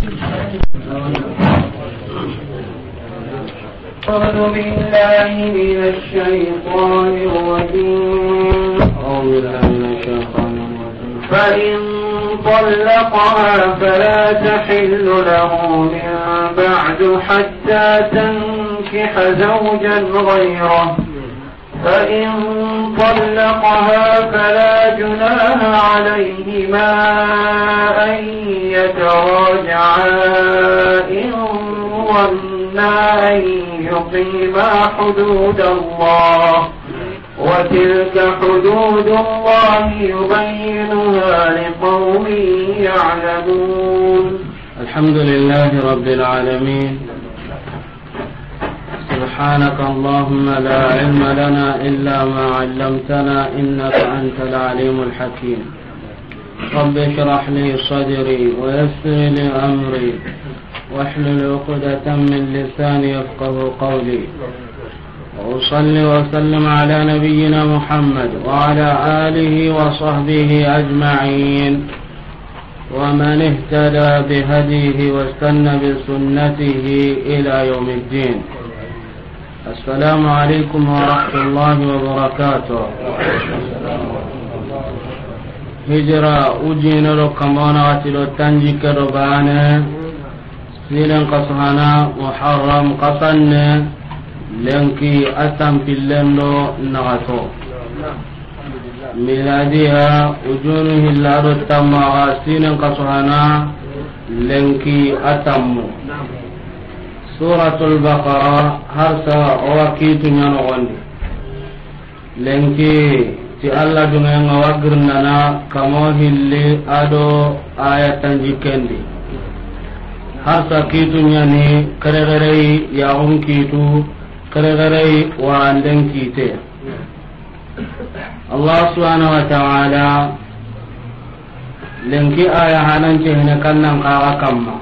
أعوذ بالله من الشيطان الرجيم. فإن طلقها فلا تحل له من بعد حتى تنكح زوجا غيره. فإن طلقها فلا جناح عليهما أن يتراجعا إن ظنا أن يقيما حدود الله وتلك حدود الله يبينها لقوم يعلمون. الحمد لله رب العالمين. سبحانك اللهم لا علم لنا إلا ما علمتنا إنك أنت العليم الحكيم. رب اشرح لي صدري ويسر لي أمري واحلل عقدة من لساني يفقه قولي. وأصلي وسلم على نبينا محمد وعلى آله وصحبه أجمعين ومن اهتدى بهديه واستنى بسنته إلى يوم الدين. السلام عليكم ورحمة الله وبركاته. هجرة أجينا لكمانا واتلو تنجيك ربانا سيلن قصهنا محرم قصنا لنكي أتم في اللندو نغتو ميلادها أجونه اللارو التماغا سيلن قصهنا لنكي أتمو. سورة البقرة هرسا وكيت ينغني لنكي تي الله دنيا وغرننا كموه اللي أدو آية تنجيكندي هرسا كيت يعني كرغري ياهم كيتو كرغري وعندن كيتي. الله سبحانه وتعالى لنكي آية هننكي هنكنا نقاغا كما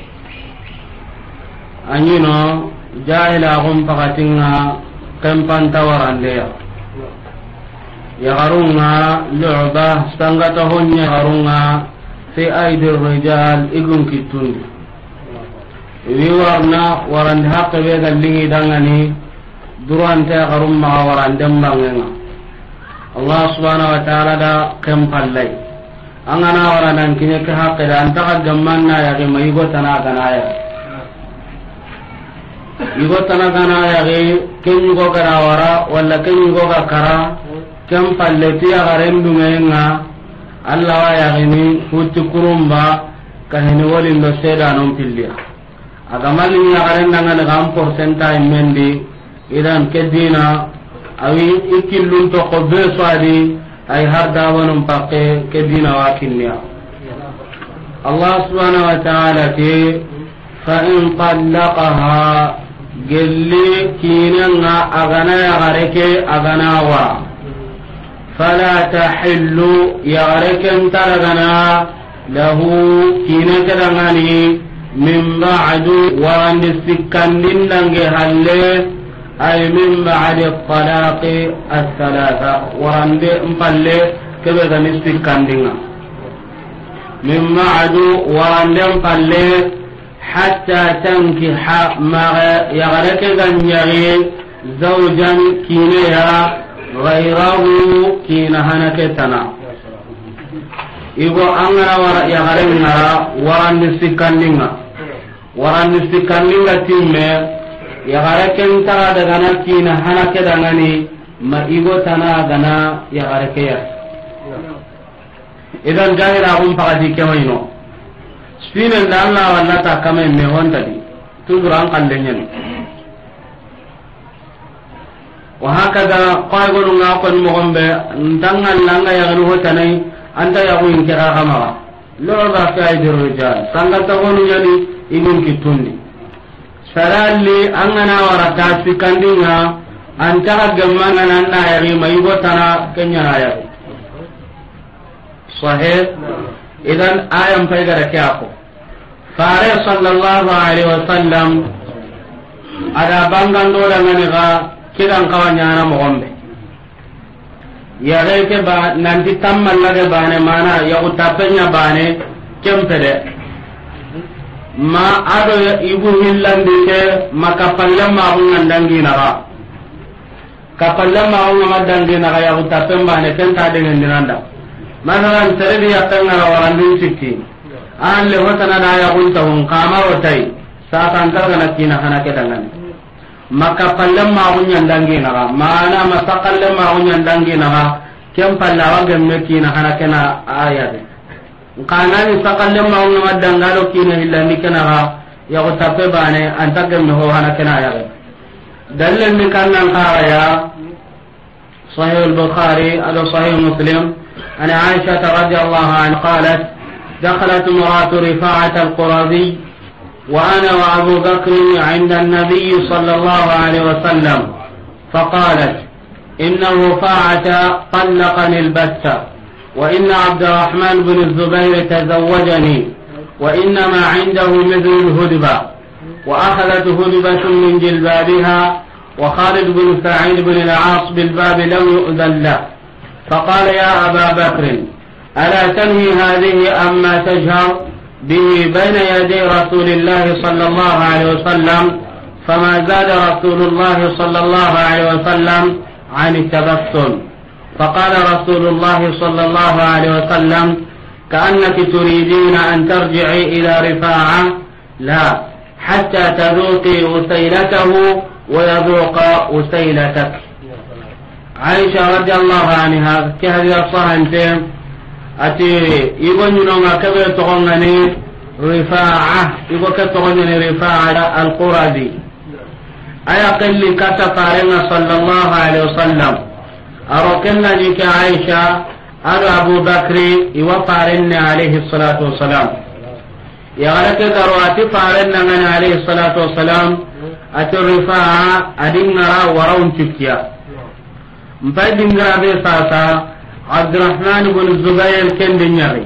anyino jahila gum pakatinga kempan tawarandeya yagarunga lu'ba sangata honya garunga fi aidir rijal igun kitundi wi warna warande haqqe be gallingi dangani durante garumma warande mbangenga Allah subhanahu wa ta'ala da kempallai angana waranan kinye ke haqqe da antaka gammanna ya ge mayigo tanaka na ya igo tanagana yagi kenyugo gara wara walla kenyugo ga kara kem palleti ya garendu menga alla wa yagini futti kurumba kahini wolindo seda non pillia agamali ya garenda ngana gam percentage mendi idan kedina awi ikillun to ko be swadi ay harda wonum pakke kedina wakinnya Allah subhanahu wa ta'ala ti fa in talaqaha gelli kinanga agana ya gareke agana wa fala tahillu ya gareke taragana lahu kinaka dangani min ba'du wa andisikandin dange halle ay min ba'di talaq as-salasa wa ande mpalle kebe gani sikandinga min ba'du wa ande mpalle حتى تنكح ما يغرك غنيري زوجا كينيا غيره كينهنك تنا igo angara wara yagarenga warandi sikandinga timme yagareken tara daga na kina hanake dangani ma igo tana gana yagareke ya idan jahira hum pagadi kemaino sinen da Allah walla ta kame me honta di tuduran kallenyen wa hakada qaygonu nga kon mo gombe ndangal langa ya gnu hotanai anta ya kuin kira kama lo ba fa idir rijal sanga ta gonu yani igun kitundi saralli angana warata sikandinga antara gammana nanna ya ri mai gotana kenya ya sahih idan ayam paigara kyako fare sallallahu alaihi wasallam ada bangando da ngani ga kidan kawanya na mo gombe ya reke ba nanti tammal la de bane mana ya utapenya bane kempede ma ado ibu hillandi ke maka pallama ungandangi naga kapallama ungandangi naga ya utapemba ne kenta dengan dinanda masalan seredi yakanga warandin sikki an le hotana da ya gunta hon kama wotai sa kan targana kina hana kedangan maka pallama ungandangi naga mana masakallama ungandangi naga kem pallawa gemme kina hana kena ayade kanani sakalle ma on ma dangalo kina hillandi kana ya ko tappe bane antagem no hana kana ya dalil min kannan qaya sahih al-bukhari ala sahih muslim ana aisha radhiyallahu anha qalat dakhalat imra'atu rifa'at al-qurazi wa ana wa abu bakr 'inda an-nabiy sallallahu alayhi wa sallam faqalat innahu fa'ata talaqani al-batta وإن عبد الرحمن بن الزبير تزوجني وإنما عنده مثل الهدبة وأخذت هدبة من جلبابها وخالد بن سعيد بن العاص بالباب لم يؤذن له فقال يا أبا بكر ألا تنهي هذه أما تجهر به بين يدي رسول الله صلى الله عليه وسلم فما زاد رسول الله صلى الله عليه وسلم عن التبسم فقال رسول الله صلى الله عليه وسلم كأنك تريدين أن ترجعي إلى رفاعة لا حتى تذوقي وسيلته ويذوق وسيلتك عائشة رضي الله عنها كهذه الصحنتين أتي يقول لنا كبير تغنني رفاعة يقول كتغنني رفاعة القرادي أيقل كتفارنا صلى الله عليه وسلم أروكنا جيك عائشة أدو أبو بكر يوفارن عليه الصلاة والسلام يغلق كرواتي فارن عليه الصلاة والسلام أترفاعة أدنغرا ورون تكيا مفيدنغرا بساسا عبد الرحمن بن الزبير كن دنياري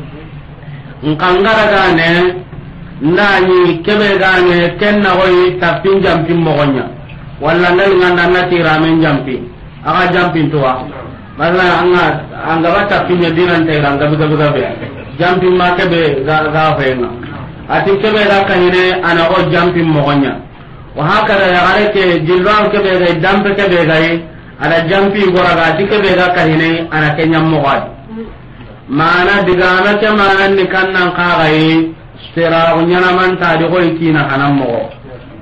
نقنغرا غاني ناني كبه غاني كن نغوي تفين جامبين مغنيا ولا نلغانا نتيرا من جامبين aga jampin tuwa masala anga bata pinya dinan tayra anga buga be jampin ma kebe ga fenga ati kebe ga kanine ana o jampin mogonya wa hakala ya gareke jilwan kebe ga dampe kebe ga ana jampi gora ga ati kebe ga kanine ana kenya mogad mana digana ke mana ni kannan ka ga sira unyana man ta di ko ikina hanan mo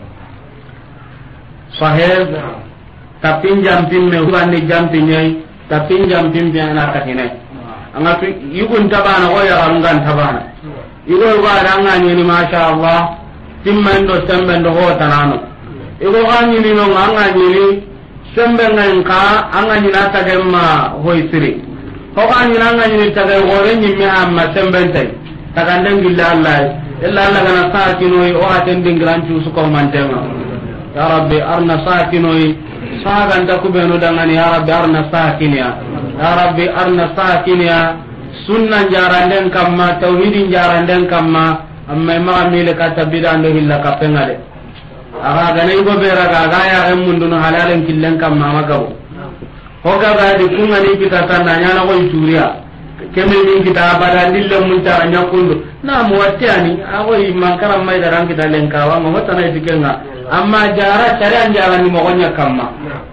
sahib tapin jampin me hubani jampin nyai tapin jampin bi ana katine anga tu yugun tabana ko ya rangan tabana yugo ba ranga ni masha Allah timman do semben do hotanano yugo ganyi ni no anga ni semben ngan ka anga ni nata gemma hoisiri ko ganyi nanga ni taga gore ni mi amma semben tay taganden billahi illa Allah kana sakinoi o atendin granchu su ko mantenga ya rabbi arna sakinoi sagan da kubenu dangani ya rabbi arna sakiniya ya rabbi arna sakiniya sunnan jaranden kamma tauhidin jaranden kamma amma ma mile kata bidan do hilla kapenga de aga ganai go bera ga ya em mundu no halalen killen kamma magawo hoga ga di kunga ni kita tananya na ko ituriya kemel ni kita badan dille mun ta anya kundu na mu watiani ago imankara mai daran kita lenkawa mo hotana dikenga amma jara cari anjara ni mogonya kamma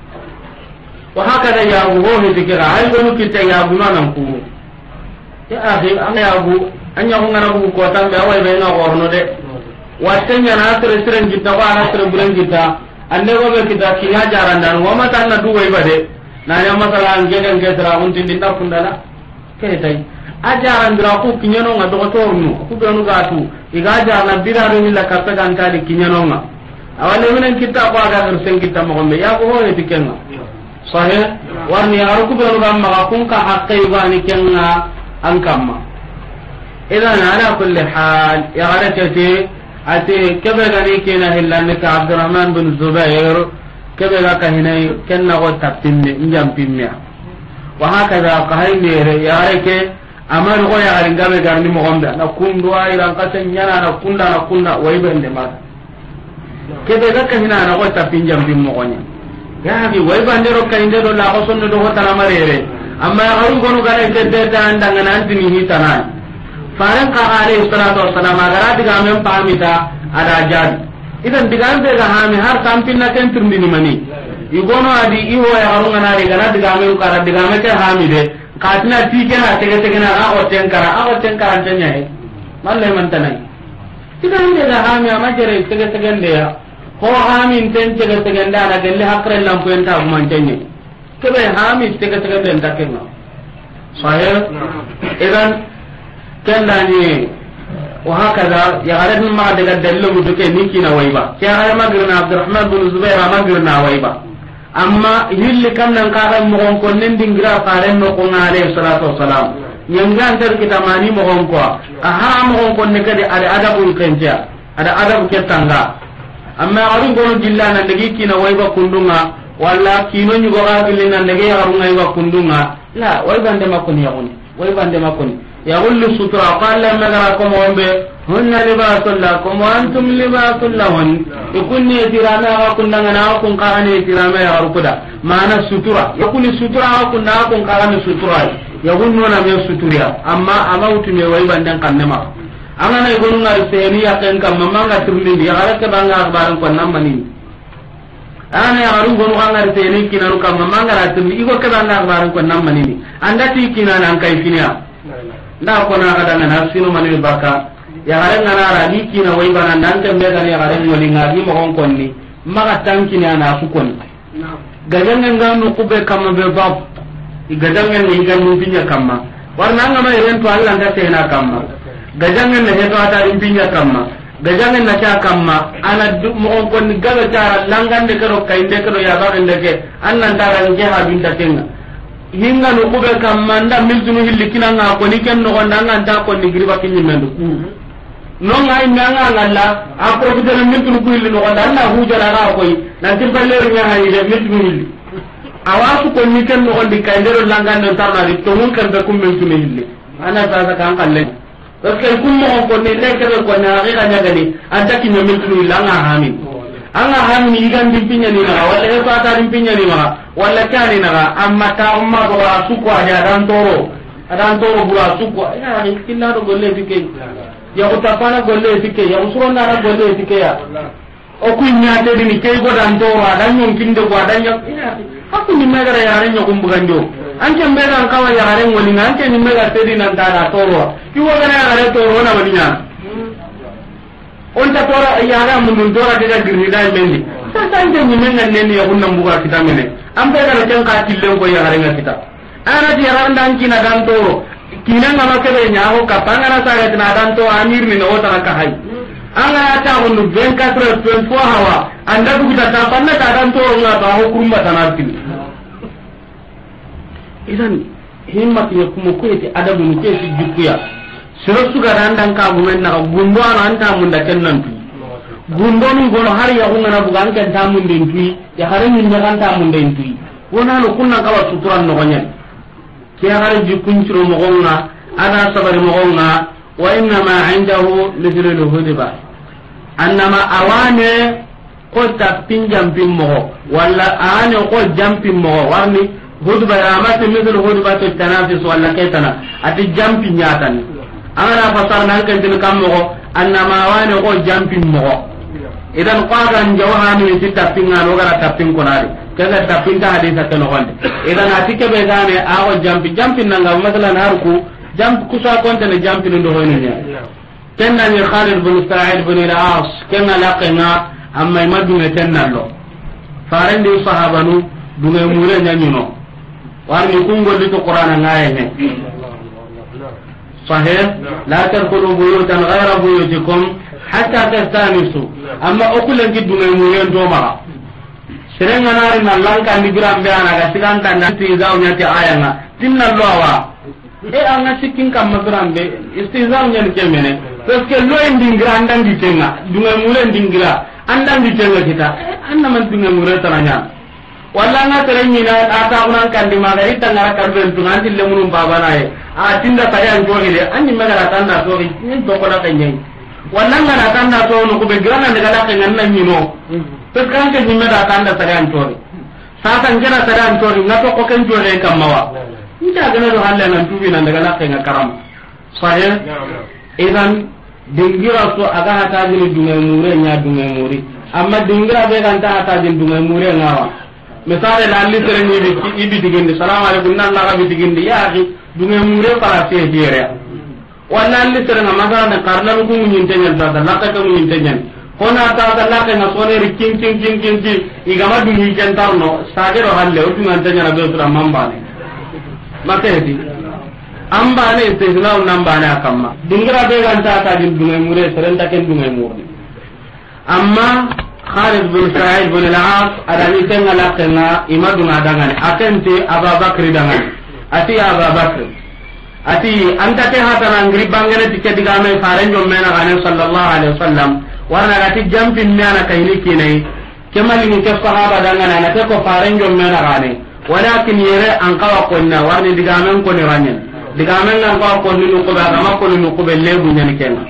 wa hakada ya go ho dikira ay go kitte ya guna nan ku ya akhi an ya go anya ko ngana ko tambe awai be na gorno de watenya na tere tere gitta wa na tere bulan gitta ande go be kita kiya jaran dan wa mata na duwai bade na ya masala an gegen gedra un tin dinda fundala ke tay ajaran dra ku kinyano nga do tornu ku be nu gatu iga jarana bidaro ni la kapta kan ta di kinyano nga awale minen kita ko aga sen kita mo me ya ko ho etikenga sahih warni aruku be ru ma kun ka haqqi bani kenga an kamma idan ala kulli hal ya garakati ati kebe gani kena hillan ka Abdurrahman bin Zubair kebe ga kahinai kenna ko tapinne njam pimmya wa hakaza qahayne ya garake amal ko ya garinga be garni mo gombe na kundu ayran kasen nyana na kunda waybende ma kebe ga kahina na ko tapinjam bim mo gonya ya bi waybande ro kainde do la ko sonno do hotana marere amma garu gonu gare de de anda ngana antini hitana faran ka alayhi salatu wassalam agara diga men pamita ada jadi idan diga be ga hami har tampinna ken turndini mani igono adi iwo ya harunga nari gana diga men kara diga men ke hami de katina tike na tege na a o tenkara tanya he malle man tanai idan be ga hami amajere tege nde ya ko hami ten tege nda na gelle hakre lampu enta man tanya kebe hami tege nde ndakenga sahih idan kendani وهكذا يغرد ما دغ دلو مدك نيكينا ويبا كان مغرنا عبد الرحمن بن زبير مغرنا ويبا اما هل كان نقا مغون كون ندينغرا فارن نو كون عليه الصلاه والسلام ينغان تر كتاماني مغون كو اها مغون كون نكدي ada adabul kenja ada adab ketanga amma aru gono dillana ndegi kina wayba kundunga walla kino nyugo ga billina ndegi arunga wayba kundunga la wayba ndema koni yagoni wayba ndema koni يقول السترة قال لما قراكم هن لباس لكم وأنتم لباس لهن يكون يتراما وكنا ناكم قرن يتراما يا ركدا معنى السترة يكون السترة وكنا ناكم قرن السترة يقول نونا من السترة أما أموت من ويبان دن قنما أنا يقولون السينية كن كم مما ترمين يا غلط بانغ أخبارن كنا منين أنا يقولون أنا السينية كنا كم مما ترمين يقول كبانغ أخبارن كنا منين أنت تيكينا نانكايفينيا nda ko na kada na sino mani baka ya garen na ra ni kina wai bana nan kan be gani ya garen wali ngari mo gon konni maga tanki ni ana su konni gajangen ngam ko be kam be bab gajangen ni ngam pinya kamma warna ngama ren to Allah nda tena kamma gajangen ne heto ata pinya kamma gajangen na cha kamma ana mo gon konni gaga cara langan de kero kainde kero ya ba ende ke annan dara nge ha binda tenga hinga no ko be kam manda miltunu hilli kinanga ko ni ken no gonda nganta ko ni griba kinni mendu no ngai nanga ngalla a profiter miltunu ko hilli no gonda na hu jara ra ko nan tin balle ri ha ile miltunu hilli awasu ko ni ken no gondi kay ndero langan no tarna ri to mun kan be kum miltunu hilli ana ta kan kalle parce que kum mo ko ni le ke ko na ri ga nyaga ni anta kinni miltunu langa hamin anga hamni igan dimpinya ni na wala e fata dimpinya ni ma wala kani na amma ta umma do asuko aja dan toro bura asuko ya ni kinna do golle dike ya ko tapana golle dike ya usuro na ra golle dike ya o kunya te ni kay go dan toro dan yon kinde go dan ya hakku ni megara ya ren yo kumbuganjo anke mega kawa ya ren woni anke ni mega te di nan ta toro ki wo gana ya ren toro na wadinya on ta tora yara mun dora daga girida mendi sasanje ni menga neni ya kunna mbuga kita mene ambe gara ken ka tillen ko yara nga kita ana ti yara ndan kina dan toro kina ngama kebe nyaho ka pangana sare tina dan to amir ni no ta ka hay anga ta hunu 24 24 hawa anda bu kita ta panna ta dan toro nga ba hukum batanatil idan himmat yakum ko eti adabu ko eti jukkuya sero suga randan ka gumen na gundo an anta mun da kennan tu gundo ni gono har ya ngana bugan kan ta mun den tu ya har min da kan ta mun den tu wona no kunna ka wa suturan no gonya ke har jukun ciro mo gonna ana sabari mo gonna wa inna ma indahu lidril hudba annama awane ko ta pinjam pimmo walla ane ko jampim mo warni hudba ramati midul hudba to tanafis walla ketana ati jampi nyatan ana fasar nan kan tin kam mo annama wani ko jampin mo idan qagan jawhani ti tapinga no gara tapin ko nari kaga tapin ta hadisa tan gonde idan atike be gane a o jampin nan ga masalan harku jamp kusa konta ne jampin ndo hoyno nya kenna ni Khalid bin Sa'id bin al-As kenna laqina amma maduna tennallo farande sahabanu dunga mure nyanyuno warni kungo dito Qur'an ngaye ne صحيح لا تدخلوا بيوتا غير بيوتكم حتى تستانسوا اما اكل جد من مولين دوما سرنا نار ان الله كان بيرام بيانا كسلان كان استيزاو نياتي ايانا تمنا لوا انا سكين كم بيرام بي استيزاو نيان كيمene parce que lo endingra andan ditenga dunga mulen dingra andan ditenga kita anna man dunga mure taranya walla nga terenyi na ata unan kan di maga ita ngara karben tungan dille munum babana e a tinda kaya njori de anyi mega tanda to ni to ko na kanyai walla nga tanda to no ko be grana daga la kan nan nyino to kan ke ni mega tanda kaya njori sa tan jera kaya njori na to ko kan jori kam mawa nda gana do halle nan tubi nan daga la kan karam sahih idan dingira so aga hata ni dunga mure nya dunga muri amma dingira be kan ta hata din dunga mure ngawa misale la ali tere ni ibi digindi assalamu alaikum nan la ga digindi ya akhi dunga mure para te dire wala ali tere na magana na karla ko mun nyintenya da la ka ko mun nyintenya kona ta da la ka na sone ri king igama dungi kentarno sagero halle o tun antenya na be sura mambane makedi amba ne istihna namba na kamma dingira be ganta ta din dunga mure serenta ken dunga mure amma Khalid bin Sa'id bin al-As adani tenga lakena imadu ngadangane akente Abubakar dangane ati Abubakar ati anta te hatana ngri bangene tiketi game farenjo mena gane sallallahu alaihi wasallam warna ati jampin mena kayni kinai kemali ni ke sahaba dangane na te ko farenjo mena gane walakin yere an kawa konna warni digamen ko ni ranyen digamen nan kawa konni no ko ba ma ko no ko be lebu nyen kenga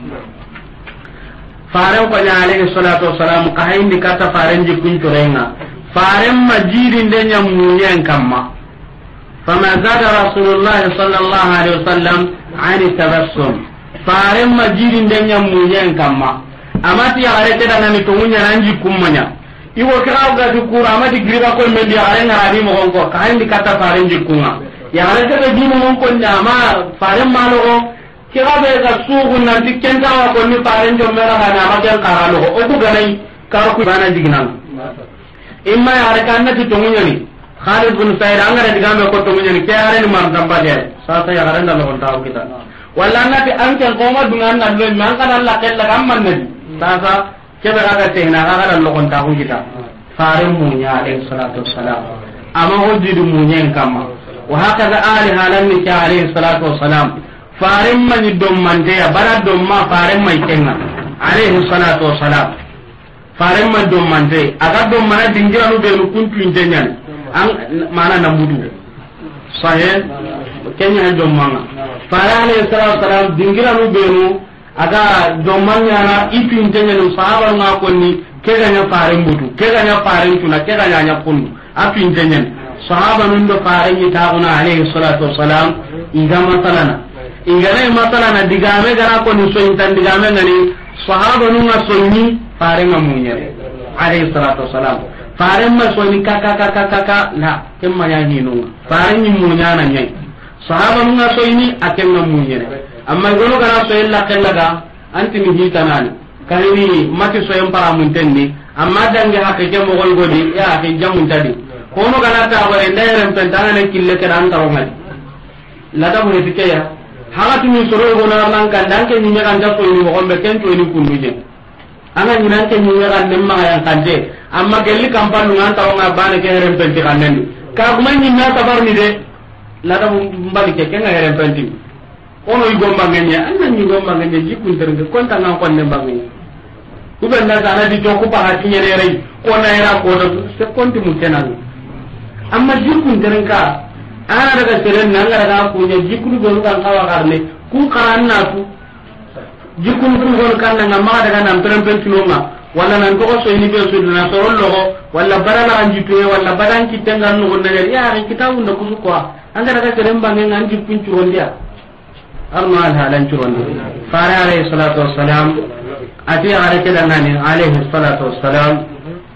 faren ko alayhi salatu wassalam ka hayndi kata faren jikun turenga faren majidin de nyamunyen kamma fama zada rasulullah sallallahu alaihi wasallam ani tabassum faren majidin de nyamunyen kamma amati arete dana mi tumunya nanji kummanya iwo kiraw ga dukura amati griba ko mendi are ngari mo gonko ka hayndi kata faren jikunga ya arete de dimo mon ko nyama faren malo kira be ga sugu nan dikenta wa ko ni paren jo mera kana ma jan karalo o ku ganai kar ku bana dignan imma ya rekanna ti tongunya ni Khalid bin Sa'id angara digame ko tongunya ni ke are ni mar damba de sa sa ya garanda lo taw kita walla nati anke ko ma dungan nan lo man kana la kella gamman ni sa sa ke be ga te na ga lo kon taw kita farin mu nya alayhi salatu wassalam ama hojidu mu nya kamma wa hakaza ali halan ni ka alayhi salatu wassalam faren mani dom mande ya bara dom ma faren mai kenna alayhi salatu wassalam faren man dom mande aga dom mana dingira no be no kuntu intenyan an mana nambudu sahe kenya dom manga faren alayhi salatu wassalam dingira no be no aga dom manya na itu intenyan sahaba nga konni kega nya faren butu kega nya faren tuna kega nya kundu api intenyan sahaba nundo faren yi tauna alayhi salatu wassalam igama salana ingana masala na digame gara ko ni so intan digame ngani sahaba nu nga sonni fare nga munya alayhi salatu wassalam fare ma sonni kaka la kemma ya hinu fare ni munya na nyai sahaba nu nga sonni akem nga munya amma gono gara so illa kellaga anti mi hitanani kayni mati so yam para mun tenni amma dange hakke ke mo gol godi ya ke jamun tadi kono gara ta ko ndere pentana ne kille ke dan taro ngali lada mo dikeya hagatu min soro go na nan kan dan ke nyinya kan da so ni mo gombe ken to ni kunduje anga nyinan ke nyinya kan nem ma yang kande amma gelli kampan ngan taw nga bana ke herem penti kan nen ka kuma nyinya tabar ni de lada mbali ke ken herem penti ono i gomba ngenya anna ni gomba ngenya jikun ternge konta nan kon nem bangi kuben na sana di to ko pa hati nyere rei ko na era ko do se konti mutenan amma jikun ternga ana daga seren nan daga ko nya jikuru go kan kawa karne ku karanna tu jikuru go kan nan ma daga nan peren tuno wala nan ko so ni be so na so rollo wala barana an jitu wala badan kitenga no gonna ya ri kitabu ndo kusu ko anga daga seren bangen an jipun turondia arno al halan turondia fara alayhi salatu wassalam ati are ke dangane alayhi salatu wassalam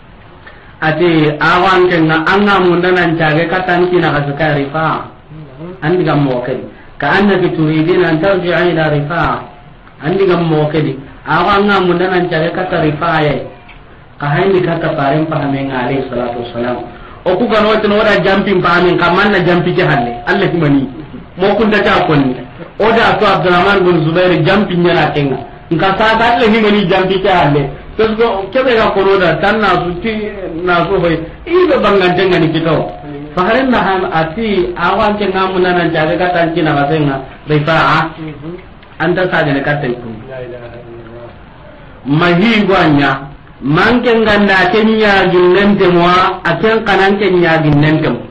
ati awan kenna anga munda nan jage katan kina ka rifa andi gam mo kedi ka annaki turidina an tarji'a ila rifa andi gam mo kedi awan anga munda nan jage kata rifa ya ka hayni kata paren pahame ngale salatu wassalam o ku gano to wada jumping pahame kaman na jampi ke halle Allah himani mo kun da ta konni o da to Abdurrahman bin Zubair jumping yana kenga nka sa ta Allah himani jampi ke halle terus ko kebe ga kono da tanna suti na so hoy ibe bangante ngani kito faharin na ham ati awan ke ngamuna nan jaga katan kina kasenga rifa'a anta sa jane katai ku mahi gwanya manke nganda kenya ginnente mo aken kanan kenya ginnente mo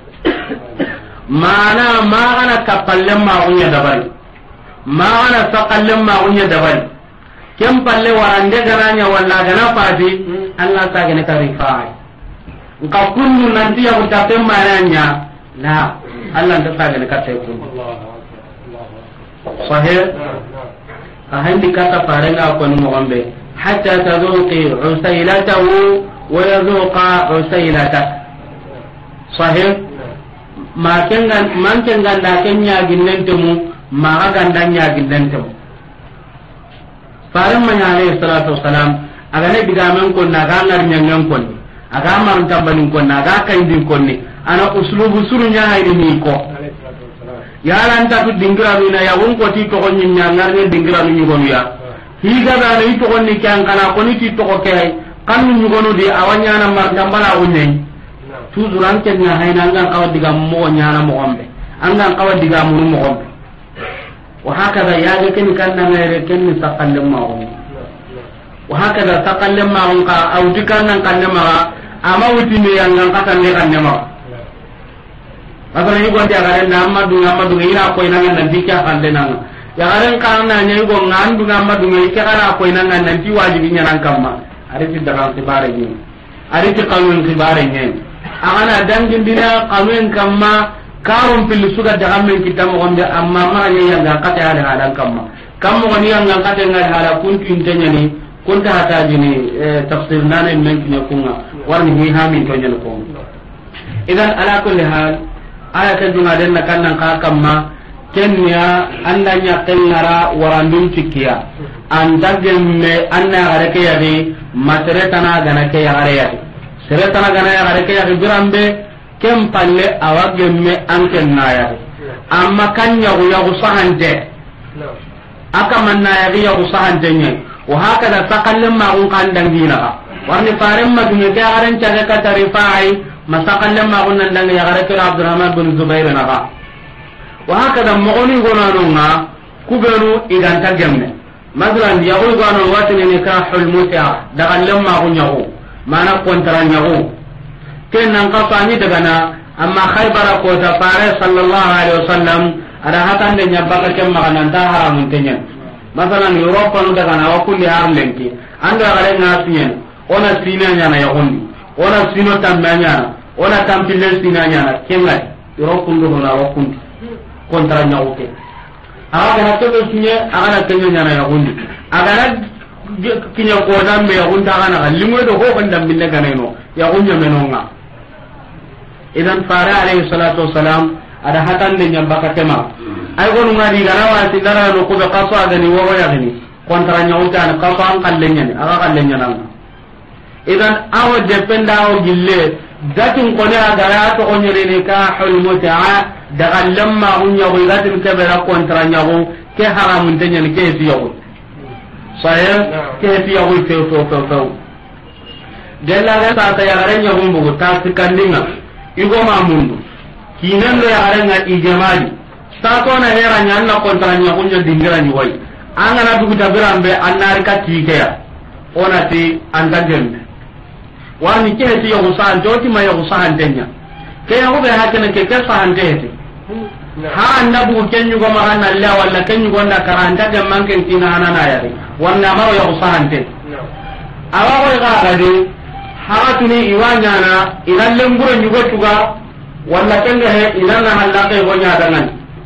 mana magana kapalle ma unya dabari magana sakalle ma unya dabari kem palle warande garanya walla gana fadi Allah ta gane karifai ka kullu nanti ya utape maranya la Allah ta gane ka tay kun sahih ahandi kata farenga ko no gombe hatta tazuqi usailatahu wa yazuqa usailatak sahih man kengan da kenya ginnentemu ma gandanya ginnentemu faran man alayhi salatu wassalam aga ne bigamen ko na gangar nyangen ko aga mar tambanin ko na ga kaindin ko ni ana uslubu surunya hayni ni ko yala anta tu dingira mina ya won ko ti to ko nyinya ngarne dingira ni ko ya higa da ni to ko ni kan kana ko ni ti to ko kay kan ni ko no di awanya na mar tambala unyi tujuran ken na hayna ngan kawa diga mo nyana mo gombe angan kawa diga mo gombe wa hakada ya ga ken kan na ngere ken ni saqallem ma on wa hakada saqallem ma on ka au dikan nan kan ma ama wuti ni yang ngan kata ni kan ma agara ni gonti agara na amadu ina ko ina nan dikya kan de nan ya garen kan na nyi go ngan du amadu ngi ke kana ko ina nan ti wajibi nyanan kamma ari ti daga ti bare ni ari ti kanun ti bare ni agana dangin dina kanun kamma karum pil suga daga men kita mo gombe amma ma nya yang kata ala halan kamma kammo ni yang kata ngal hala kuntu intenya ni kunta hata jini tafsir nane men kinya kunga warni hi hamin to nyal ko idan ala kulli hal aya ta dunga den na kannan ka kamma kenya andanya tengara warandum cikia andagemme anna gareke yadi masretana ganake yagare yadi seretana gana yagare yadi birambe kem palle awagemme anken na yadi amma kanya yagu sahante aka manna yadi yagu sahante nye wa hakada saqallem ma un kandang dina warni farem ma dunga garen caga katarifai masaqallem ma un nandang yagare Abdurrahman bin Zubair na ba wa hakada mogoni gonanonga kubenu iganta gemme masalan yago gono watini ni kahul muta daga lemma gunyago mana kontara nyago kenan ka fani daga na amma khaybara ko ta fare sallallahu alaihi wasallam ada hatan de nyabaka kemma kanan ta haramun tenya masalan Europa no daga na wa kulli harlenki anda gare ngasien ona sinanya na yagondi ona sino tamanya ona tampile sinanya na kenga Europa ndo na wakundi kontra nyago ke aga na to kinye aga na tenyo nyana ya gundi aga na kinye ko na me ya gunda aga na limo do ko banda minne ganeno ya gunya menonga idan fara alayhi salatu wassalam ada hatan de nyambaka tema ay gonu ngari garawa ti dara no ko be qaso aga ni wo ya gani kontra nyago ta na qaso an kallenya ni aga kallenya nan idan awo dependa o gille datin ko ne aga ya to onyere ni ka hul muta'a daga lamma unya go gatin ke bera kontra nyago ke haramun tanya ni ke fiyo saya ke fiyo to della ga ta ya garanya gumbu ta sikandinga igo mamundu kinan do ya garanya ijamali sa ko na hera nyanna kontra nyago nya dingira ni wai angana dugu tabirambe annari ka tike ya onati andagem wani ke fiyo go sa joti ma yo sa andenya ke ya go be hakene ke sa andete ha anda bu kenyu go magana alla walla kenyu go nda karanta de manken tina hanana yari wanna maro ya usahante awa go ga gade ha tuni iwanya na ilan lemburo nyugo tuga walla kenga he ilan na halla ke go nya dangan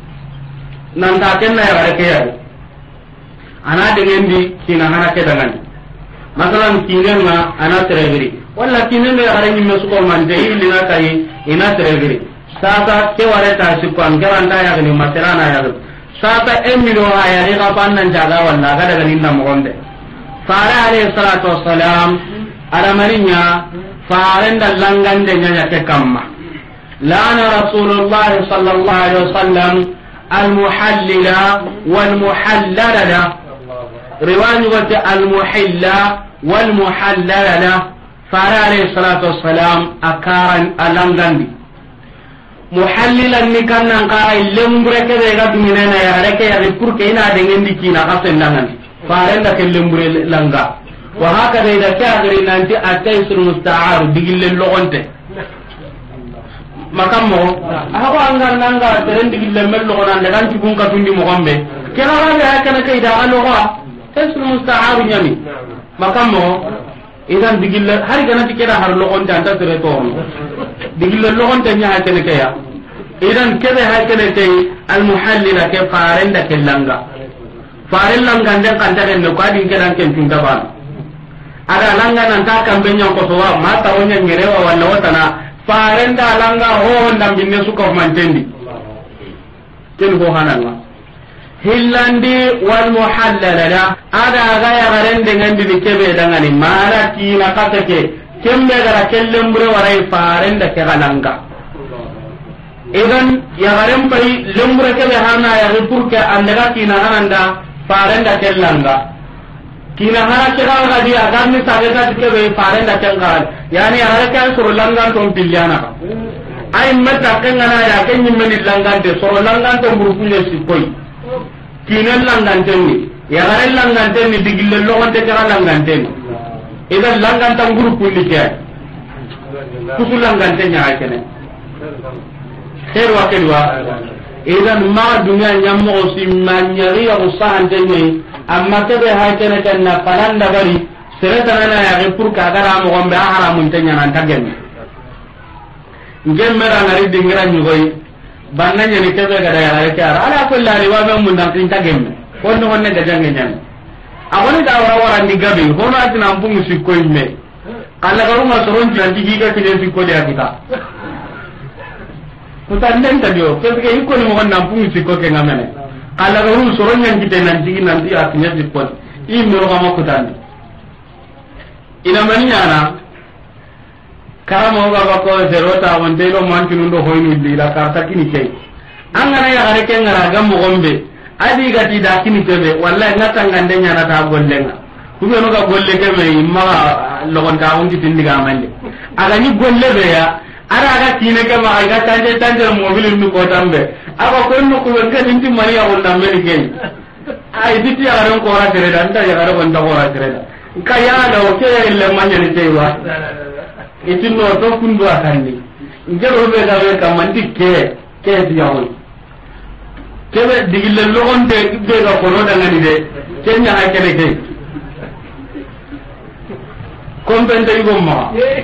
nan da kenna ya bareke yari ana de ngendi tina hana ke dangan masalan kinenga ana terebiri walla kinenga ya garenyi mesuko manje ilina kai ina terebiri sata ke wareta sikon garanda ya ni materana ya sata emiro aya ni ka pannan jaga walla ga daga ninna mo gonde fara alayhi salatu wassalam ala marinya farenda langande nyanya ke kamma lana rasulullah sallallahu alaihi wasallam al muhallila wal muhallala riwani wa al muhalla wal muhallala fara alayhi salatu wassalam akaran alangandi muhallilan ni kannan ka lembure ke de ga dumina na ya reke ya kurke ina de ngendi kina ka sendangan farenda ke lembure langa wa haka de da ka gari nanti ataysul musta'ar digille logonte makammo ako angar nanga teren digille mel logonan de kan tibun ka tundi mo gombe kera ga ya kana kai da aloga ataysul musta'ar nyami makammo idan digille hari kana tikera har logonte anta tere to digille logonte nya ha kene kaya idan kebe ha kene tay al muhallila ke farenda kellanga faren langa den kan ta den ko adin kedan ken tinda ban ada langa nan ta kan benya ko to wa mata wonya ngerewa wala watana farenda langa ho ndam binne suka mantendi ken ko hananga hillandi wal muhallala ada ga ya garende ngandi ni kebe dangani mara tina katake kemme gara kellembure warai farenda ke galanga idan ya garen pai lembure kebe hana ya ripurke andaga tina hananda farenda kellanga kina hana kira ga dia garni sageta kebe farenda kengal yani haraka surlangan tom piliana ay meta kengana ya kenyimeni langan de surlangan tom burukunya sikoi kina langan tenni ya garen langan tenni digille logonte kira langan tenni idan langan tam buruku ni kya kusulangan tennya akene khair wa kelwa idan ma dunya nyammo simmanyari ya usahan tenni amma kebe hakene tanna palanda bari seretana ya repur ka gara mo gombe haramun tanya nan tagen ngemmera ngari dingira nyugoi bannanya ni kebe gara ya kara ala kullari wa be mun nan tin tagen honno honne ga jange nyan awoni da wara ndi gabe hono atina mbungu sikko imme kala garu ma soron tan digi ga kine sikko dia kita kutannen ta dio kebe ikko ni mo gonna mbungu sikko ke ngamene kala garu soron nyan kite nan digi nan dia atinya sikko imme ro ma kutanni ina maniana karamo ga ko zerota wonde lo mantinu ndo hoynu lila karta kini kay angana ya gare ken ngara gam mo gombe adi gati da kini tebe wallahi ngata ngande nyana ta gollenga kube no ga golle ke me imma logon ta on kitin diga mande aga ni golle be ya ara aga kine ke ma aga tanje mobil nu ko tambe aga ko no ko ga ninti mari ya wonda me ni kay ay diti ya ron ko ra tere dan ta ya ron ta ko ra tere kaya da oke ile manya ni tewa itino to kundu akandi ngero be ga be kamandi ke diawon kebe digille logonde be ga ko roda ngani de kenya ha kene ke kompende ibo ma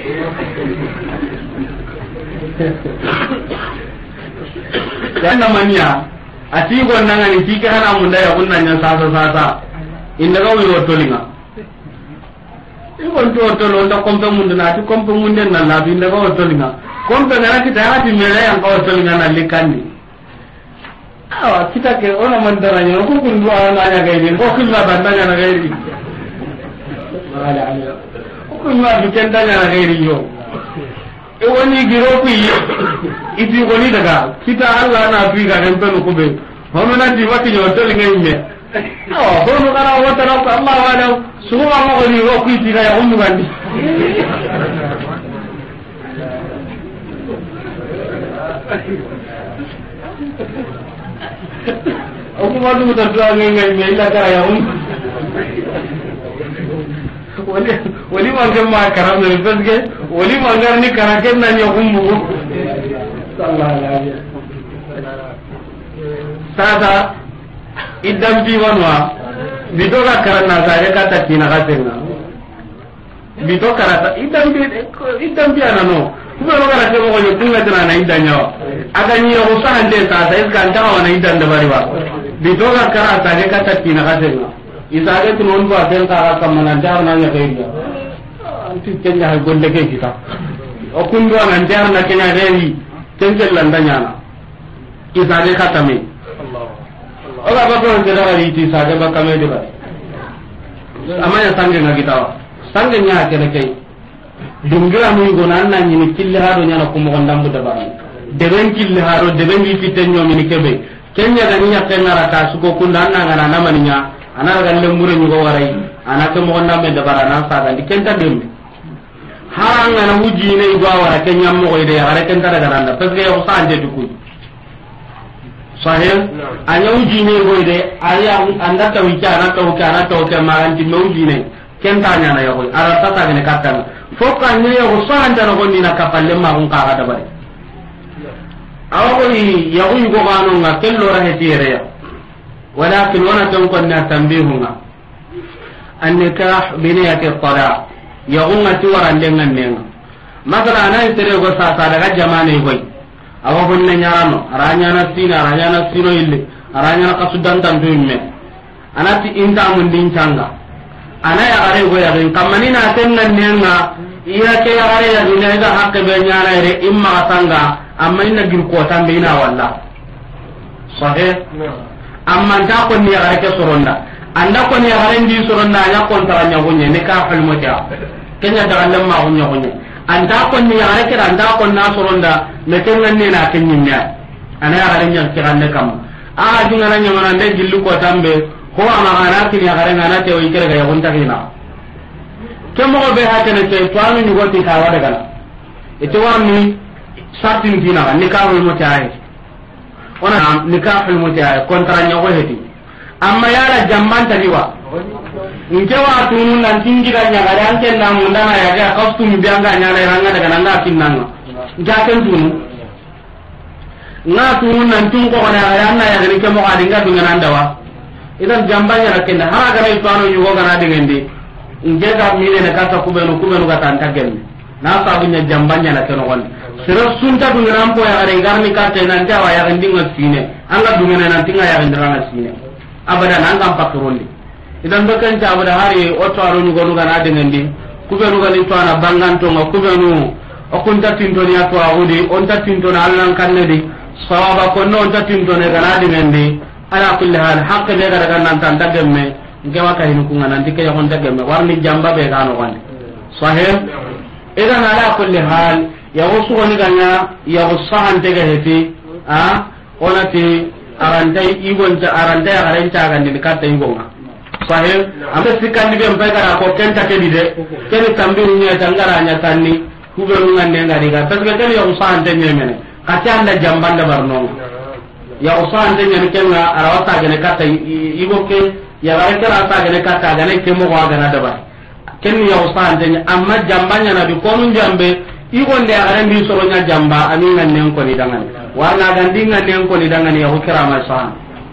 yana manya ati go nangani tika hana munda ya kunna sasa inda ga wi rotolinga ikon to lo nda kompe munde na ti kompe munde na la bi nda ko to linga kompe ngara kita hati mele yang ko to linga na likandi awa kita ke ona mandara nyo ko kun do ana nya ga ni ko kun la banda nya na ga ni wala ala ko kun ma bi kenda nya na ga ni yo e woni giro ku yi idi woni daga kita Allah na bi ga en pelu ko be hono na di wati yo to linga ni oh hono kana wata na ko Allah wala suwa mo ni ro ku ti ga ya hundu gandi aku mau tu terjual ngai ila kara ya wali manggar ma karam ne pesge wali manggar ni karaken na ni humbu sallallahu alaihi sada idam diwanwa bidoga karana sare kata kina kasenga bido karata idam bi anano kuma no gara ke mo kunga tana na idanya aga ni yo sahande ta sai kan ta wana idan da bari ba bidoga karata sare kata kina kasenga isare tunon ba den ka kamana dar na nya kaiya anti kenya ha gonde ke kita o kundo nan dar na kenya rewi tenkel landanya na isare kata me oga ba ko ngera ri ti sa ba kame de ba amanya sange na kita sange nya kene kai dungira mu go nan nan ni kille hado nya na ko mo ndambu da ba de ben kille hado de ben yi fitenyo mi ni kebe kenya ga nya kenara ta su ko kunda nan ngana na maninya ana ga lembure ni go warai ana ke mo ndambe da bara nan sa ga di kenta dem ha ngana wuji ne go wara kenya mo go ide ara kenta daga nan da parce que yo sa ande du ku sahel anya ujine hoyde aya anda tawika ana tawka maranti mawjine kenta nya na yoy ara tata ne katana foka ne yo so anda no gonni na kapalle ma on ka ada bare awoni yawi go gano nga kello ra hetire ya walakin wana tan kunna tanbihunga an-nikah bi niyyati at-talaq yaunga tiwaran dengan nenga masala ana tere go sa daga jamane hoy awa honne nyarano aranya na sino ille aranya na kasudan tan tuimme anati inta mun din canga ana ya gare go ya gin kamani na tennan nenga iya ke ya gare ya gin ida hakke be nyana ire imma sanga amma inna gir ko tambe ina walla sahih amma ta ko ni ya gare ke soronda anda ko ni ya gare ndi soronda nya kon taranya gonye ne ka hal mota kenya da Allah ma gonye anda ko ni ya gare ke anda ko na soronda me tennan ne na kenyinya ana ya gare nya kiranne kam a jungana nya mana nde gillu ko tambe ko ama ana tin ya gare ngana te o ikere ga yonta kina kemo be ha tene te to anu nyugo ti ka wada gala ite warni sartin dina nikahul mutaay ona nikahul mutaay kontra nyago heti amma yara jamman tadiwa nke wa tunu nan tingira nya gare anke na munda na ya ga kostum bianga nya na ranga daga nanga kinanga ngaken tunu na tunu nan tun ko na ya na ya gare kemo ga dinga dunga nandawa idan jambanya rakenda hara gara itano yugo gana dingende ngega mine na kata kubenu ga tanta gemme na sabunya jambanya na keno gon sero sunta dunga rampo ya gare garni kata nan tawa ya ndinga sine anga dunga nan tinga ya ndanga sine abada nan gam pakurondi idan bakan ta abada hari oto aro yugo gana dingende kubenu ga litwana banganto nga kubenu okunta tintoni ato awudi onta tintona allan kannedi sawaba ko no onta tintone gana dingende ala kulli hal haqqe be gara kan nan tan dagemme ngema ka hinu kunga nan dikaya hon dagemme warni jamba be gano wande sahih idan ala kulli hal ya usu woni ganya ya usahan tege heti onati arantai igon ta arantai aranta gandi katta igonga sahih ambe sikandi be mpai gara ko kenta kedide keni tambiru nya tangara nya tanni kuberu ngande ngari ga tasga keni ya usahan tege mene katanda jambanda barno ya usan tanya ni kenga arawata gene kata iboke ya bare kara ta gene kata gane kemo wa gana daba kenni ya usan tanya amma jambanya na bi konun jambe igonde agare ndi soronya jamba amina nen ko ni dangan warna gandinga nen ko ni dangan ya hukira ma san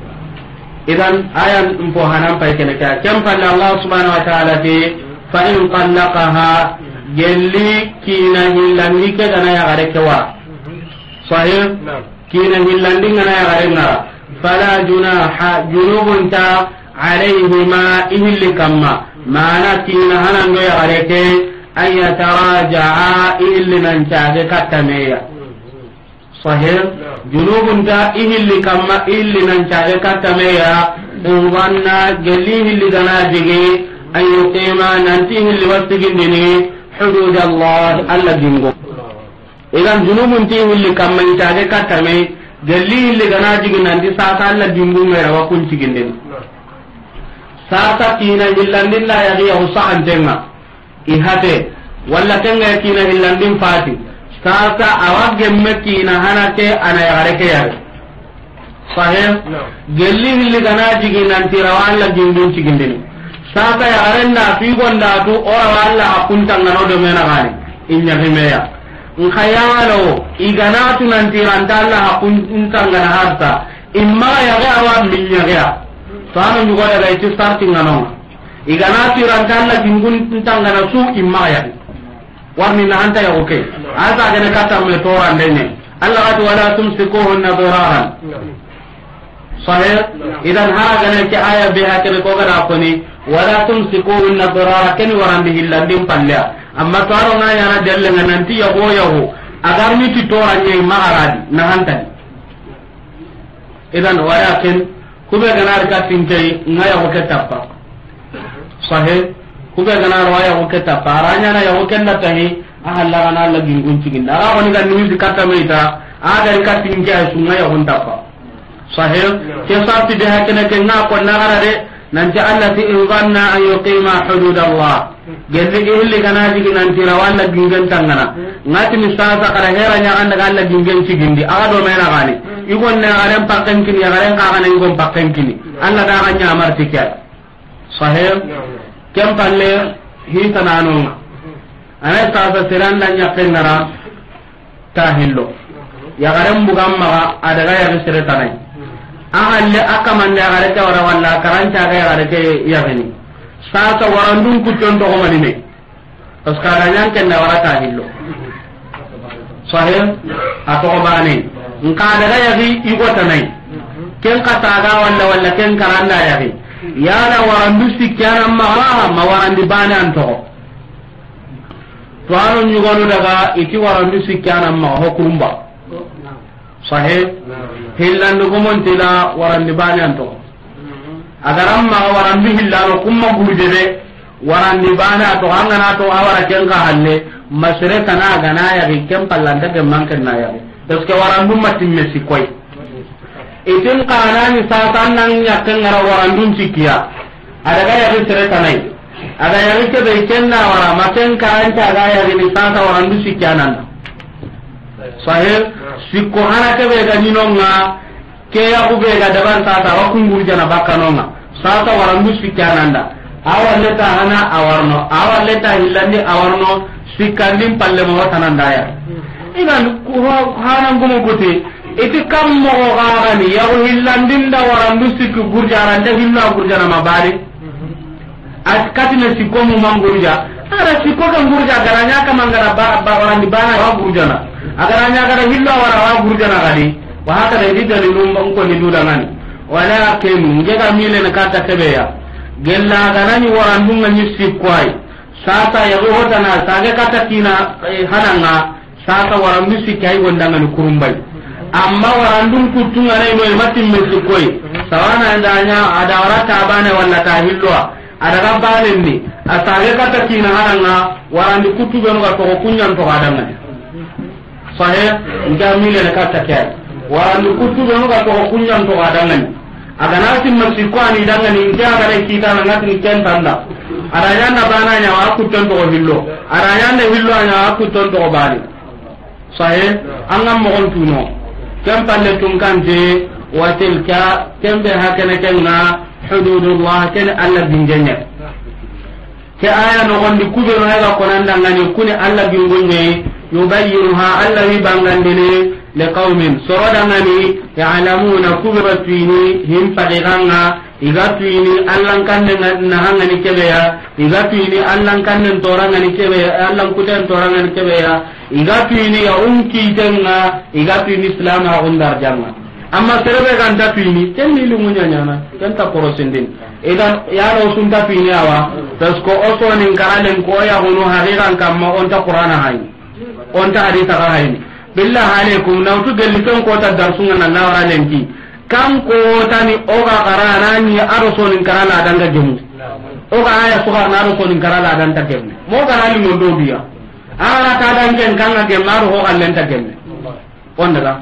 idan ayan mpo hanan pa kene ka kempa Allah subhanahu wa ta'ala ti fa in qallaqaha gelli kina hillanni ke dana ya gare kewa sahih kina hillandinga na yarenga fala junaha junubun ta alayhima ihilli kamma mana kina hanando yareke an yataraja'a ihilli nan caage kattameya sahih junubun ta ihilli kamma ihilli nan caage kattameya in wanna gelli hilli gana jige an yuqima nanti hilli wastigindini hudud Allah alla dingo idan junubun ti hilli kamman taage katame gelli hilli gana jigi nanti sasa alla dimbu mera wa kun ciginde sasa kina hillandin la yagi ya usahan tenga ihate walla tenga kina hillandin fati sasa awag gemme kina hanate ana yareke yar sahih gelli hilli gana jigi nanti rawa alla dimbu ciginde sasa ya arenda fi gonda tu ora walla akunta ngano do mena gani inya himeya nkayalo iganatu nanti rantalla hakun tangana harta imma ya ga wa minya ga tano nyugo daga itu starting ngano iganatu rantalla jingun tangana su imma ya warni na anta ya okay asa gane kata me to randene Allah wala tumsikuhunna diraran sahih idan haraga ne ke aya be hakene ko gara koni wala tumsikuhunna diraran ken warandi hillandim palla amma taro na yana dalle nanti ya goyaho agar mi ti toranye magaradi na hantani idan walakin kube ganar ka tinkai ngaya ko ketappa sahih kube ganar waya ko ketappa aranya na ya ko kenda tahi ahalla kana la gingunci ginda ara woni ga nimi kata meita aga ka tinkai sunga ya hontappa sahih ke sarti de hakene ke na ko nagarade nanti allati in dhanna an yuqima hudud Allah gelli ihli kana jigi nanti rawalla gingen tangana ngati misasa kara hera nya anda galla gingen cigindi aga do mena gani igon na garen pakken kini ya garen ka kana igon pakken kini alla da ganya amarti kya sahih kem palle hi tanano ana sasa tiranda nya kenara tahillo ya garen bugam ma ada ga ya sire tanai ahalle akamande agare ta wara walla karanta ga agare ke yagani sasa warandun kuton to ko manine tas karanya ken na warata hillo sahih ato bani nka daga yagi igota nai ken kataga walla ken karanda yagi yana warandu sikkana ma warandi bane anto to anu nyugonu daga iti warandu sikkana ma hokurumba sahih hillandu gomontila warandi bane anto agaram ma warandu hillano kumma gurdebe warandi bana to angana to awara ken ka halle masre kana gana ya ken pallanta ke manken na ya parce que warandu matimme sikoy itin kana ni satan nan yakken ngara warandu sikiya adaga ya sere tanai aga ya ke be ken na wara maken kan ta ga ya ni sata warandu sikiya nan sahel sikko hana ke be ga ninonga ke ya ku be ga daban sata wa kungur jana bakanonga sata warandu sikiya nanda awaleta hana awarno awaleta hillandi awarno sikandin palle mo tanandaya idan hana ngumo guti iti kam mo gaani ya hillandin da warandu sikku gurjarande hillo gurjana mabari at katina sikko mo mangurja ara sikko kan gurja garanya kamangara ba warandi bana wa gurjana agaranya gara hillo wara wa gurjana gadi wa haka da didani numba ko ni dudangani wala ken ngega mile na kata tebeya gella ganani warandunga nyisi kwai sasa yago hotana sage kata kina hananga sasa warandu sikai gondanga ni kurumbai amma warandun kutunga nay no matim mesi koi sawana ndanya ada warata bane walla tahilwa ada rabale ni asage kata kina hananga warandu kutu beno ga to kunyan to adanga sahe ngamile na kata kai warandu kutu beno ga to kunyan to adanga aganati masiko ani danga ni njaga re kita na ngati ni kentanda arayana bana nya wa kuton to hillo arayana hillo nya wa kuton to bali sahe angam mo on tuno kempalle tunkante wa tilka kembe hakana kenna hududullah ken alla bingenya ke aya no gondi kubero haga konanda ngani kuni alla bingonye yubayyinuha alla wi bangandene liqaumin sorodangani ya'lamuna kubratini him padiganga igatuini allan kanne nahangani kebeya igatuini allan kanne torangani kebeya allan kuten torangani kebeya igatuini ya tenga igatuini islam ha undar janga amma serebe kan tatuini kenni lumunya nyana kenta porosendin idan ya ro sun tatuini awa tasko oso nin karalen ko ya hono hariran kamma onta qur'ana hay onta haditha ka hayni billah alaikum nawtu gellikon ko ta darsunga na nawara lenki kam ko tani oga qarana ni arosonin karala danga gemu oga aya sugar na arosonin karala danga gemu mo garali mo do biya ara ta dangen kanga gemaru ho allen ta gemu on daga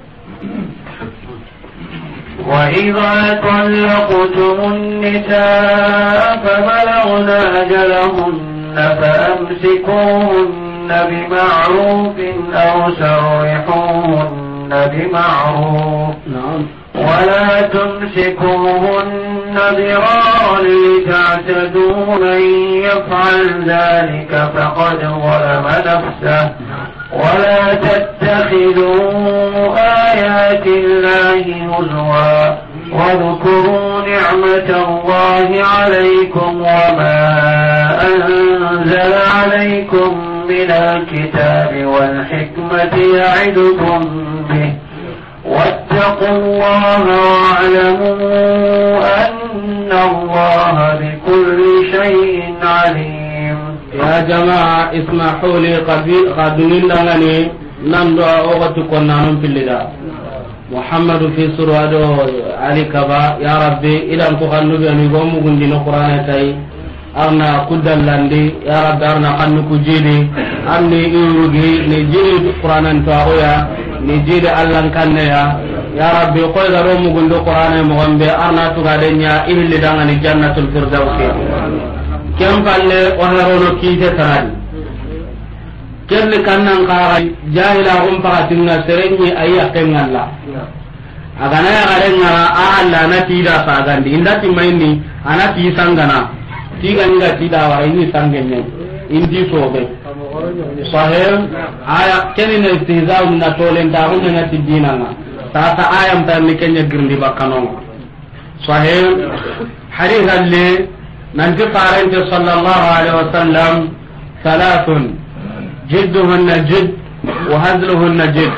وإذا طلقتم النساء فبلغن أجلهن فأمسكوهن بمعروف أو سرحوهن بمعروف ولا تمسكوهن ضرارا لتعتدوا من يفعل ذلك فقد ظلم نفسه ولا تتخذوا آيات الله هزوا واذكروا نعمة الله عليكم وما أنزل عليكم من الكتاب والحكمة يعدكم به واتقوا الله واعلموا أن الله بكل شيء عليم. يا جماعة اسمحوا لي قد نلغني نمدو أغتكم نانم في اللداء محمد في سورة علي كبا يا ربي إذا انتقلوا بأن يقوموا قندين قرآن كي أرنا كدن لندي يا ربي أرنا قنكو جيدي أرني إيروغي نجيد قرآن انتواغويا نجيد ألان كانيا يا ربي قوي غرومو قندو قرآن مغنبي أرنا تغادنيا إيه اللي داغني جنة الفردوسي كم قال لي وهرونو كيسة تراني كل كانن قاعد جاهلا هم فاتنا سرني أي أقيم الله agana ya garen ngara alla na tida sagandi indati maini ana ti sangana tiga nga tida wara ini sangenne indi sobe sahel aya kenina istihza'u na tolen ta hunna na tidina nga ta ayam ta mikenya girndi bakano sahel hadith alle nanti qarante sallallahu alaihi wasallam thalathun jidduhunna jidd wa hazluhunna jidd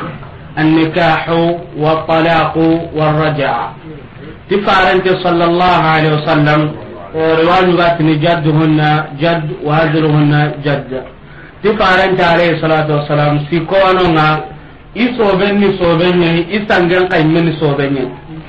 النكاح والطلاق والرجعة تفارنت صلى الله عليه وسلم روايات جدهن جد وهزرهن جد تفارنت عليه الصلاة والسلام سيكونونا isobenni isangen kaymen sobenni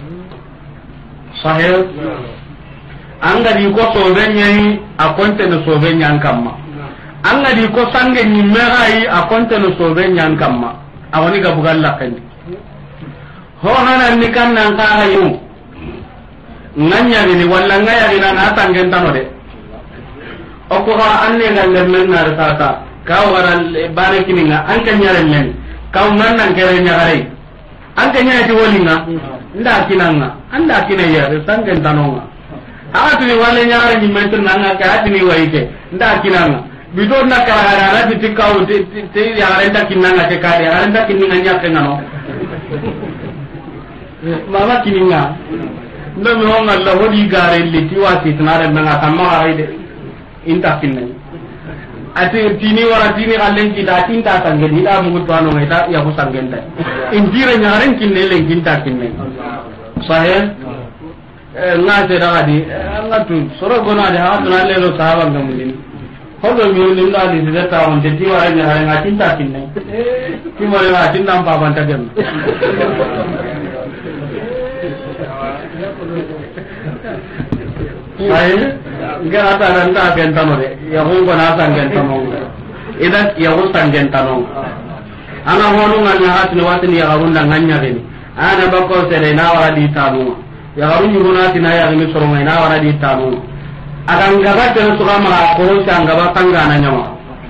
sahih angadi ko sobenni akonte no sobenni ankamma angadi ko sange ni merai akonte no sobenni ankamma awani ga bugal lakandi ho hanan ni kannan ka hayu nanya ni walla ngaya ni na tangen tanode o ko anne galle men na tata ka waral bare kininga an kan nyare men ka ungan nan kere nyare an kan nyare ti wolinga nda kinanga anda kinaya tangen tanonga ati ni walla nyare ni men tan nga ka ati ni waike nda kinanga bidon na kala na ti tikau ti ya renda kinanga te kare renda kininga nyake ngano mama kininga ndo mi honga la hodi gare liti wati tanare menga tamma aide inta kinai ati tini wara tini kallen kita tinta sangen ida mungu to anu ngita ya ku sangen dai injire nyaren kinne len kinta kinne sahel ngate dagadi ngatu soro gona de ha tuna lelo sahaba ngamudin hodo mi ulin da di deta on de tiwara nyaren ngatinta kinne timore wa tinta pa banta gem sai ngara ta nan ta gentano de ya ho ko na san gentano ida ya ho san gentano ana honu nganya hatni watni ya garunda nganya geni ana bako sere na wara di tamu ya garunni huna tina ya gemi soro mai na wara di tamu akan gaba tan suka ma ko san gaba tangana nyama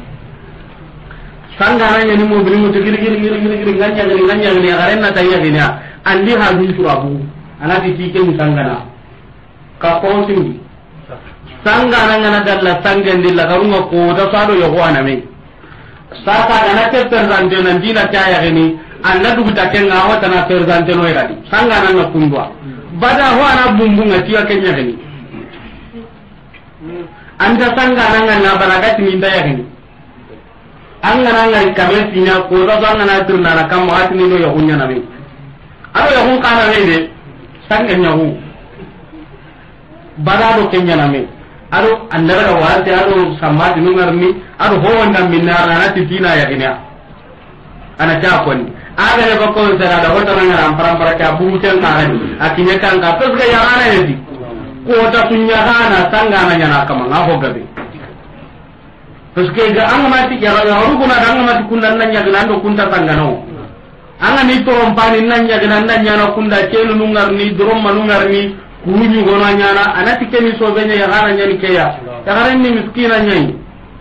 sangana nyani mo bini mutu giri nganya geni ya garenna tayya geni andi ha dun surabu ana ti tike musangana ka ko singi sangana ngana dalla sangen dilla karunga ko da sado yo wana me saka gana te perzante nan dina taya geni anda dugu takenga wata na perzante no iradi sangana na kundwa bada ho ana bumbunga tiya kenya geni anda sangana ngana baragati minda ya geni angana ngari kamesi nya ko da sangana turna na kam watni no yo hunya na me ado yo hun kana ne de sangen nya hu bada do kenya na me ado andara ga warte ado samadi nungarni ado ho wanda minna na titina ya gina ana ta ko ni aga ne bako sara da hota nan ram parampara ka bumutel na ran akinya kan ka pes ga yana ne ko ta sunya hana sangana nyana kama ngaho gabe pes ke ga anga mati ya ru kuna anga mati kundan nan ya gina ndo kunta sangano anga ni to rompani nan ya gina nan nyana kunda kelu nungarni drom manungarni kuñu gona nyana anati keni sobenya ya gara nyani keya ya gara ni miskina nyai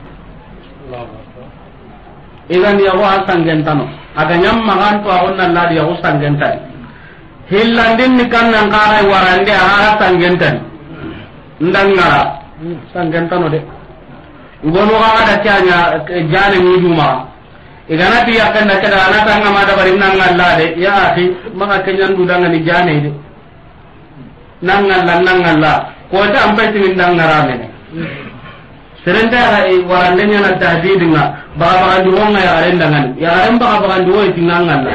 idan ya wa sangentano aga nyamma ganto onna ladi ya usangentan hillandin ni kannan kara warande ara sangentan ndangara sangentano de ngono ga ada tianya jale muduma iganati yakanda kada anata ngama da barinna ngallade ya akhi maka kenyan dudanga ni jane de nangalla ko ta ampai tin nangara serenda warande nya na tahdidinga baba andu wonga ya arendangan ya aremba baba andu wo tinangalla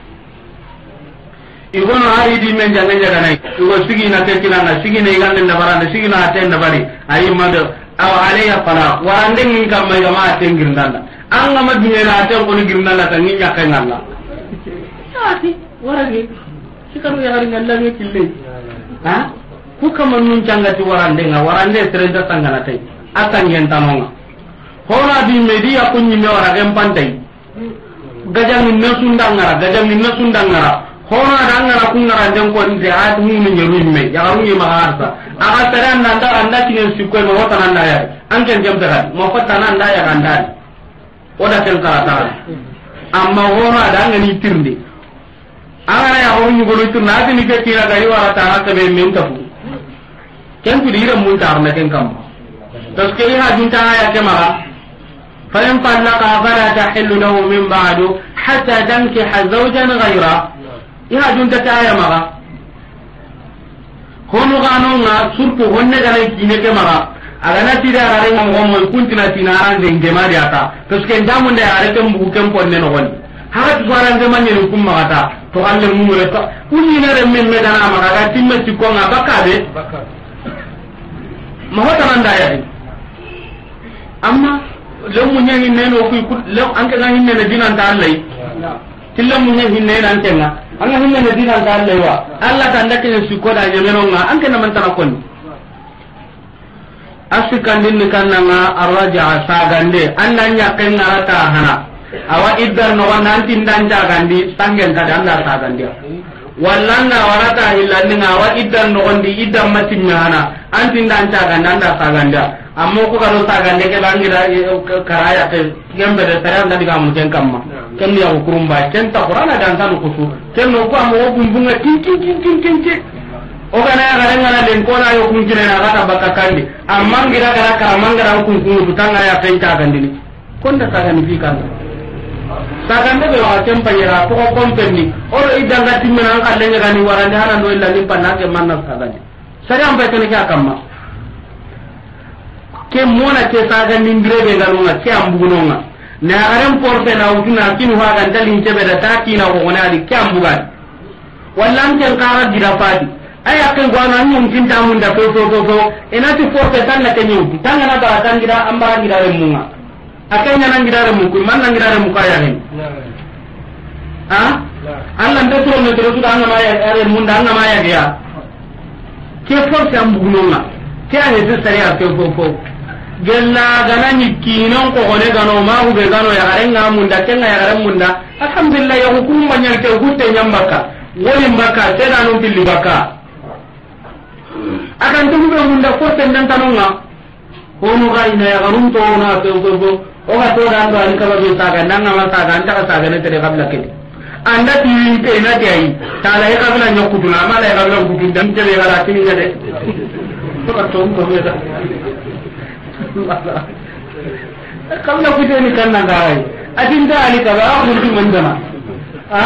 igono hari di men jangan jangan igo sigi na tekina na sigi na igande na barande sigi na aten na bari ayi mado aw alayya fala warande ngin kam ma jama aten girndanda anga ma dunya na aten ko ni girndanda tan ngi nyakka ngalla ati waragi sikaru ya hari ngalla ngi kille ha ku kama nun cangati warande serenda tangana tay akan yen tanonga hona di media kunni me wara gem pantai gajang ni sundangara hona dangara kungara den ko nde at munu nyeru me ya garu ma harsa aga taran anda tinen sikko ma wata nanda ya anken jam tagan mo fata nanda ya gandani oda ken karata amma hona dangani tirndi agara ya honu golu tu nadi ni ke tira gari wara ta ta be men tafu ken ku dira mun tar na ken kam tas ke ha junta ya ke mara falam talaqa fala tahillu lahu min ba'du hatta tankiha zawjan ghayra iha junta ta ya mara hono gano nga surtu honne gane kine ke mara agana tira gare ngom kuntina tinaran de ngemari ata tas ke ndamu nda are kem bu kem ponne no hon hat waran de manni kum magata to alle mu le to kunni ne rem men medana magaga timme tikko nga bakabe ma hota nan da ya amma law mu nyani ne no ku law an ka hinne ne dinan ta Allah tilla mu nyani hinne nan tenga an ga hinne ne dinan ta Allah wa Allah ta ndake ne su ko da nyameno nga an kana man tara kon asikandin ni kannanga arraja sagande annanya kengarata hana awa iddar no nanti ndanja gandi sangen kada anda sagandia wallanda warata hillandinga awa iddar no gondi iddar matimnya hana anti ndanja ganda anda sagandia ammo ko karo sagande ke bangira karaya ke gembe de taranda diga muten kamma kenni ya kurumba kenta qur'ana dan tanu kusu kenno ko ammo bumbunga tin o kana garanga den ko na yo kun kire na kata bakakandi amma ngira gara karamanga kun kun tutanga ya penta gandini konda saga ni fikan sagande be wa tempa yara ko kompenni o idanga timena an kalle ngani warande hanan do illa limpa nage manna sagande sari am betene ka kamma ke mona ke saga ni ndire be galunga ke ambugunonga na garan porte na utuna kinu ha gan dalin tebe da takina ko onali ke ambugan wallan ken kara dirafadi aya kan gwana nyum tinta mun da to enati forte tan na kenyu tanga na bara tan gira ambara gira remunga akanya nan gira remu ku man nan gira remu kaya hen ha Allah nda to ne to anga maya are mun da anga maya dia ke forte am bugunonga ke ane de sariya to gella ganani kinon ko gone gano ma hu be gano ya garenga mun da kenga ya garen mun da alhamdulillah ya hukum manyal ke hutte nyambaka woni mbaka seda no pilli baka akan tugu be munda ko tendan tanonga hono ga ina ya garum to na to o ga to dan do an kala be saga nanga ma saga anta ka saga ne tere kabla ke anda tiwi te na dai tala e kabla nyokutu na mala e kabla kutu dan tere gara tini ngade to ka to ko be da kabla kutu ni kan na gai adinda ali ka ba ko ti mandana ha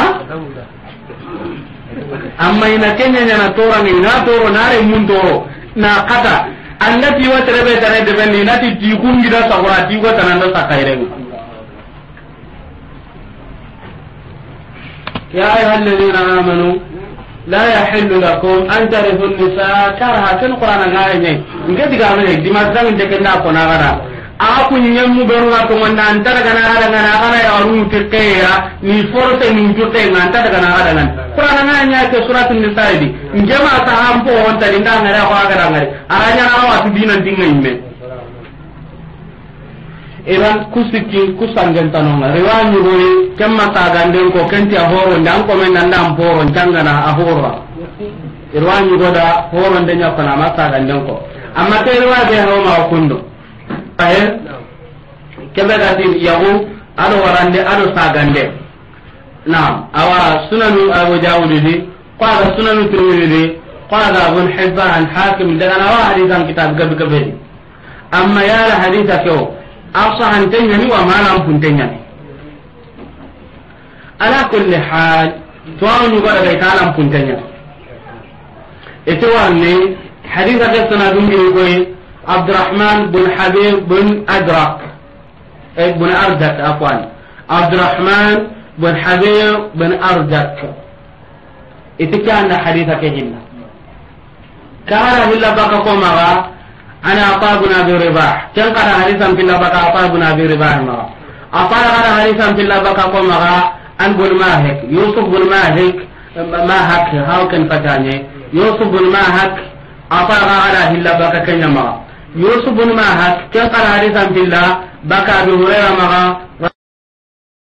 amma ina kenya na tora ni na toro na re mun toro na kata annati wa terebe tare de ben na ti kungi da sahura ti ko tanan da sakaire ya ayyuhalladhina amanu la yahillu lakum an tarithu an-nisaa karhatan qur'ana ngaye ngedi ga mane di mazang de kenda ko na gara aku nyemmu beru na to ngana antara kana kana ya waru tekeya ni forte ni jute nganta daga na ada nan qur'ana nganya ke suratul nisa di njema ta hampo on tadi ndanga ra ko aga ngari aranya na wa dinan dinga imme eran kusiki kusangen tanonga rewanyu roye kemma ta ganden ko kenti a horo ndam ko men ndam poro tangana a horo rewanyu goda horo ndenya ko na masa ganden ko amma te rewa be hawo ma kundo ahe kebe gati yahu ado warande ado sagande naam awa sunanu abu dawud di qala sunanu tirmidhi qala ibn hibban hakim daga nawa hadithan kitab gabe amma ya la haditha ko asahan tanyani wa malam pun tanyani ala kulli hal tuanu gara ga talam pun tanyani eto warne haditha ke sanadun ni koy عبد الرحمن بن حبيب بن أدرك بن أردك أقوال عبد الرحمن بن حبيب بن أردك إتكان حديثك هنا كان هلا بقى قومها أنا عطاء بن أبي رباح كان قال حديثا في الله بقى عطاء بن أبي رباح عطاء قال حديثا في الله بقى قومها أن بن ماهك يوسف بن ماهك هاو كان فتاني يوسف بن ماهك عطاء قال هلا بقى كنما يوسف بن ماهك كان قال حديثا في الله بكى أبي هريرة